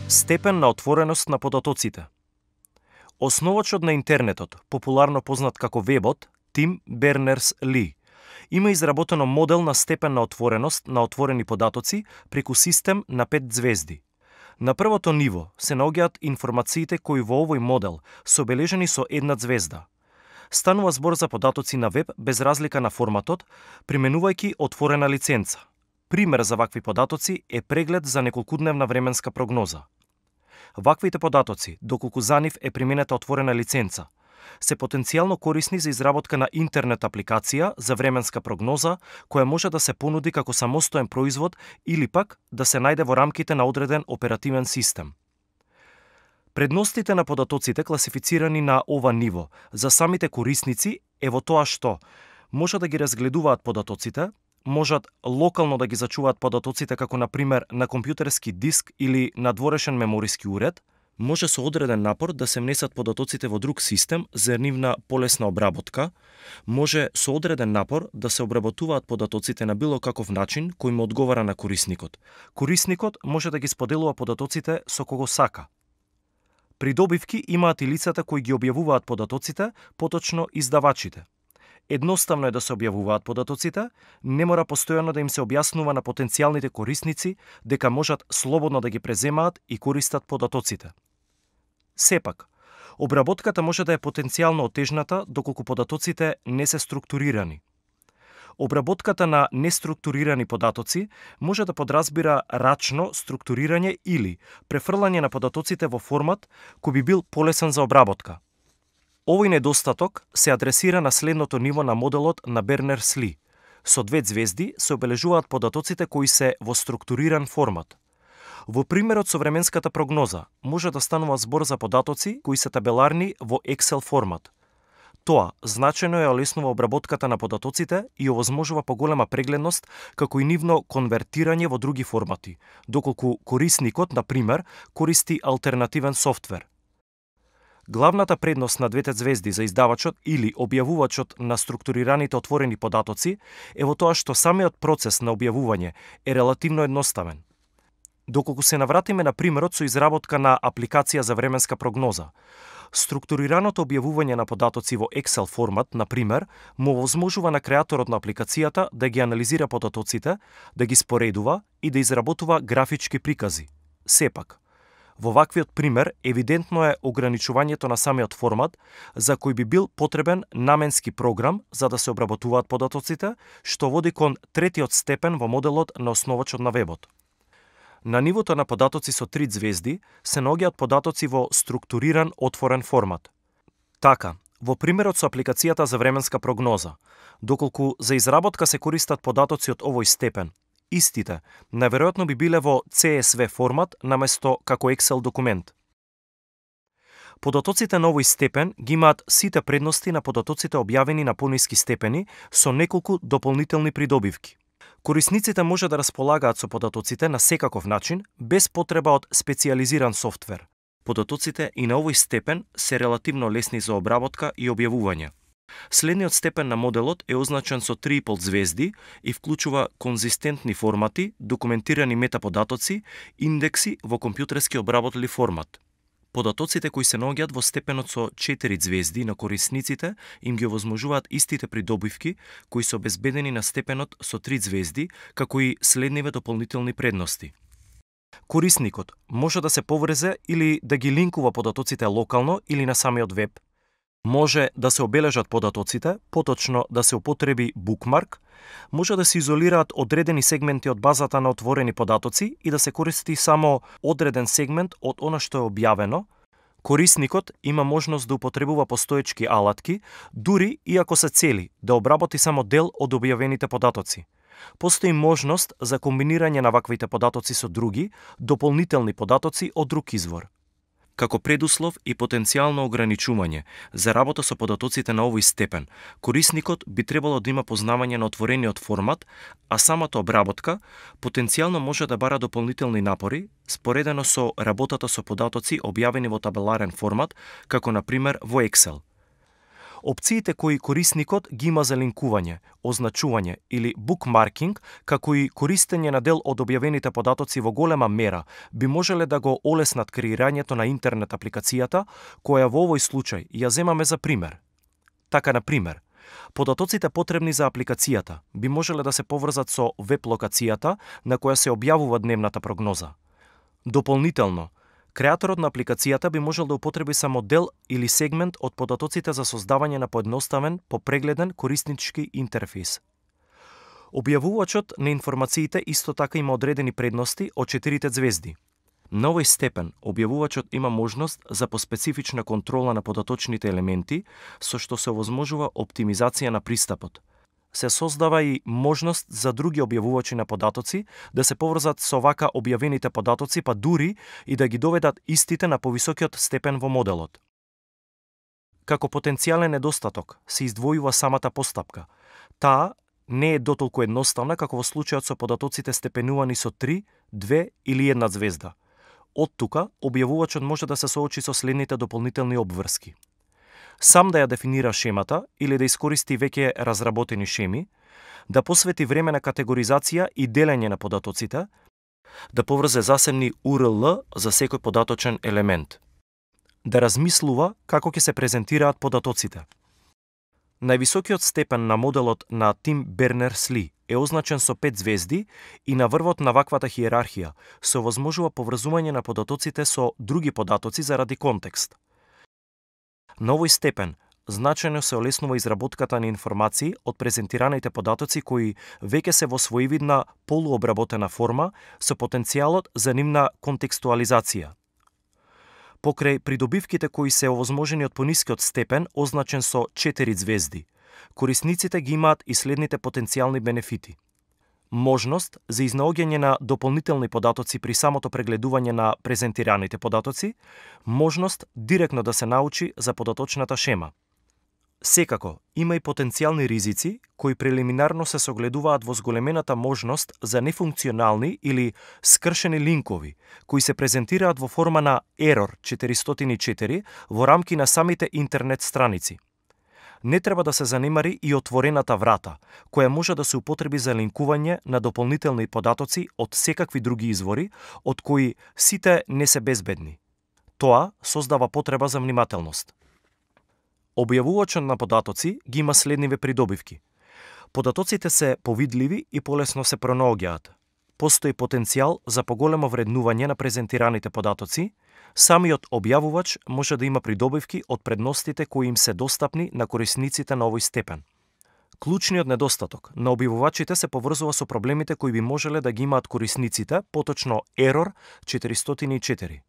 Степен на отвореност на податоците. Основачот на интернетот, популарно познат како вебот, Тим Бернерс-Ли, има изработено модел на степен на отвореност на отворени податоци преку систем на 5 звезди. На првото ниво се наоѓаат информациите кои во овој модел се обележени со една звезда. Станува збор за податоци на веб без разлика на форматот, применувајќи отворена лиценца. Пример за вакви податоци е преглед за неколкудневна временска прогноза. Ваквите податоци, доколку за нив е применета отворена лиценца, се потенцијално корисни за изработка на интернет апликација за временска прогноза, која може да се понуди како самостоен производ или пак да се најде во рамките на одреден оперативен систем. Предностите на податоците класифицирани на ова ниво за самите корисници е во тоа што може да ги разгледуваат податоците, можат локално да ги зачуваат податоците како на пример на компјутерски диск или на дворешен мемориски уред, може со одреден напор да се внесат податоците во друг систем за нивна полесна обработка, може со одреден напор да се обработуваат податоците на било каков начин кој му одговара на корисникот. Корисникот може да ги споделува податоците со кого сака. Придобивки имаат и лицата кои ги објавуваат податоците, поточно издавачите. Едноставно е да се објавуваат податоците, не мора постојано да им се објаснува на потенцијалните корисници дека можат слободно да ги преземаат и користат податоците. Сепак, обработката може да е потенцијално отежната доколку податоците не се структурирани. Обработката на неструктурирани податоци може да подразбира рачно структурирање или префрлање на податоците во формат кој би бил полесен за обработка. Овој недостаток се адресира на следното ниво на моделот на Бернерс-Ли. Со 2 звезди се обележуваат податоците кои се во структуриран формат. Во примерот со временската прогноза може да станува збор за податоци кои се табеларни во Excel формат. Тоа значајно ја олеснува обработката на податоците и овозможува поголема прегледност како и нивно конвертирање во други формати, доколку корисникот, на пример, користи алтернативен софтвер. Главната предност на 2 звезди за издавачот или објавувачот на структурираните отворени податоци е во тоа што самиот процес на објавување е релативно едноставен. Доколку се навратиме на примерот со изработка на апликација за временска прогноза, структурираното објавување на податоци во Excel формат, на пример, му овозможува на креаторот на апликацијата да ги анализира податоците, да ги споредува и да изработува графички прикази. Сепак, во ваквиот пример, евидентно е ограничувањето на самиот формат, за кој би бил потребен наменски програм за да се обработуваат податоците, што води кон третиот степен во моделот на основачот на вебот. На нивото на податоци со 3 звезди се наоѓаат податоци во структуриран отворен формат. Така, во примерот со апликацијата за временска прогноза, доколку за изработка се користат податоци од овој степен, истите наверојатно би биле во CSV формат наместо како Excel документ. Податоците на овој степен ги имаат сите предности на податоците објавени на пониски степени со неколку дополнителни придобивки. Корисниците може да располагаат со податоците на секаков начин, без потреба од специјализиран софтвер. Податоците и на овој степен се релативно лесни за обработка и објавување. Следниот степен на моделот е означен со 3,5 звезди и вклучува конзистентни формати, документирани метаподатоци, индекси во компјутерски обработлив формат. Податоците кои се наоѓаат во степенот со 4 звезди на корисниците им ги овозможуваат истите придобивки кои се обезбедени на степенот со 3 звезди, како и следниве дополнителни предности. Корисникот може да се поврзе или да ги линкува податоците локално или на самиот веб. Може да се обележат податоците, поточно да се употреби букмарк, може да се изолираат одредени сегменти од базата на отворени податоци и да се користи само одреден сегмент од она што е објавено. Корисникот има можност да употребува постоечки алатки, дури и ако се цели да обработи само дел од објавените податоци. Постои можност за комбинирање на ваквите податоци со други, дополнителни податоци од друг извор. Како предуслов и потенцијално ограничување за работа со податоците на овој степен, корисникот би требало да има познавање на отворениот формат, а самата обработка потенцијално може да бара дополнителни напори, споредено со работата со податоци објавени во табеларен формат, како на пример во Excel. Опциите кои корисникот ги има за линкување, означување или bookmarking, како и користење на дел од објавените податоци во голема мера, би можеле да го олеснат креирањето на интернет апликацијата, која во овој случај ја земаме за пример. Така, на пример, податоците потребни за апликацијата би можеле да се поврзат со веб локацијата на која се објавува дневната прогноза. Дополнително, креаторот на апликацијата би можел да употреби само дел или сегмент од податоците за создавање на поедноставен, попрегледен кориснички интерфейс. Објавувачот на информациите исто така има одредени предности од 4 звезди. На овој степен, објавувачот има можност за поспецифична контрола на податочните елементи, со што се овозможува оптимизација на пристапот. Се создава и можност за други објавувачи на податоци да се поврзат со вака објавените податоци, па дури и да ги доведат истите на повисокиот степен во моделот. Како потенцијален недостаток се издвојува самата постапка. Таа не е дотолку едноставна како во случајот со податоците степенувани со 3, 2 или 1 звезда. Од тука, објавувачот може да се соочи со следните дополнителни обврски. Сам да ја дефинира шемата или да искористи веќе разработени шеми, да посвети време на категоризација и делење на податоците, да поврзе засебни URL за секој податочен елемент, да размислува како ќе се презентираат податоците. Највисокиот степен на моделот на Тим Бернерс-Ли е означен со 5 звезди и на врвот на ваквата хиерархија се овозможува поврзување на податоците со други податоци заради контекст. На овој степен, значајно се олеснува изработката на информации од презентираните податоци кои веќе се во своевидна полуобработена форма со потенцијалот за нивна контекстуализација. Покрај придобивките кои се овозможени од понискиот степен, означен со 4 звезди, корисниците ги имаат и следните потенцијални бенефити. Можност за изнаоѓање на дополнителни податоци при самото прегледување на презентираните податоци, можност директно да се научи за податочната шема. Секако, има и потенцијални ризици кои прелиминарно се согледуваат во зголемената можност за нефункционални или скршени линкови, кои се презентираат во форма на Error 404 во рамки на самите интернет страници. Не треба да се занемари и отворената врата, која може да се употреби за линкување на дополнителни податоци од секакви други извори, од кои сите не се безбедни. Тоа создава потреба за внимателност. Објавувачот на податоци ги има следниве придобивки. Податоците се повидливи и полесно се пронаоѓаат. Постои потенцијал за поголемо вреднување на презентираните податоци, самиот објавувач може да има придобивки од предностите кои им се достапни на корисниците на овој степен. Клучниот недостаток на објавувачите се поврзува со проблемите кои би можеле да ги имаат корисниците, поточно Error 404.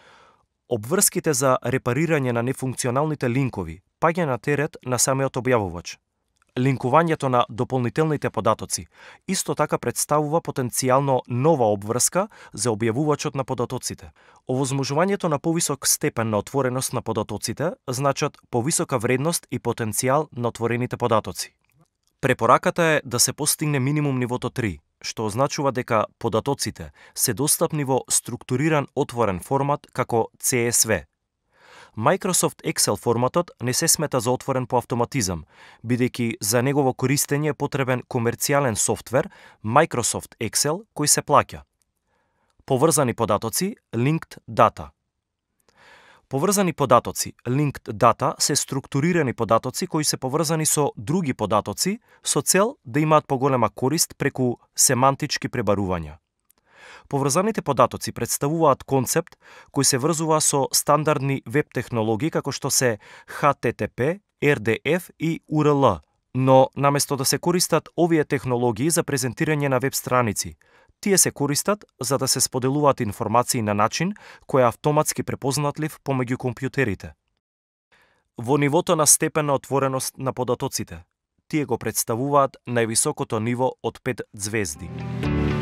Обврските за репарирање на нефункционалните линкови паѓа на терет на самиот објавувач. Линкувањето на дополнителните податоци исто така представува потенцијално нова обврска за објавувачот на податоците. Овозможувањето на повисок степен на отвореност на податоците значат повисока вредност и потенцијал на отворените податоци. Препораката е да се постигне минимум нивото 3, што означува дека податоците се достапни во структуриран отворен формат како CSV. Microsoft Excel форматот не се смета за отворен по автоматизам, бидејќи за негово користење е потребен комерцијален софтвер Microsoft Excel кој се плаќа. Поврзани податоци Linked Data. Поврзани податоци Linked Data се структурирани податоци кои се поврзани со други податоци со цел да имаат поголема корист преку семантички пребарувања. Поврзаните податоци представуваат концепт кој се врзува со стандардни веб технологии како што се HTTP, RDF и URL, но наместо да се користат овие технологии за презентирање на веб страници, тие се користат за да се споделуваат информации на начин кој е автоматски препознатлив помеѓу компјутерите. Во нивото на степен на отвореност на податоците, тие го представуваат највисокото ниво од 5 звезди.